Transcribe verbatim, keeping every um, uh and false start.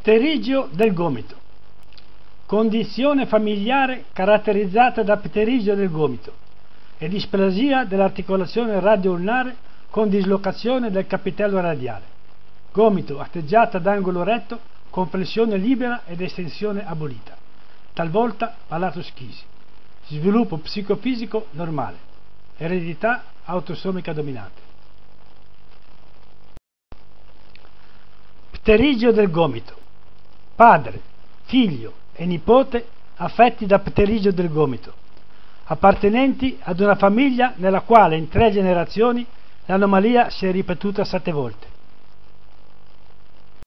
Pterigio del gomito. Condizione familiare caratterizzata da pterigio del gomito e displasia dell'articolazione radio-ulnare con dislocazione del capitello radiale. Gomito atteggiata ad angolo retto con flessione libera ed estensione abolita. Talvolta palatoschisi. Sviluppo psicofisico normale. Eredità autosomica dominante. Pterigio del gomito. Padre, figlio e nipote affetti da pterigio del gomito, appartenenti ad una famiglia nella quale in tre generazioni l'anomalia si è ripetuta sette volte.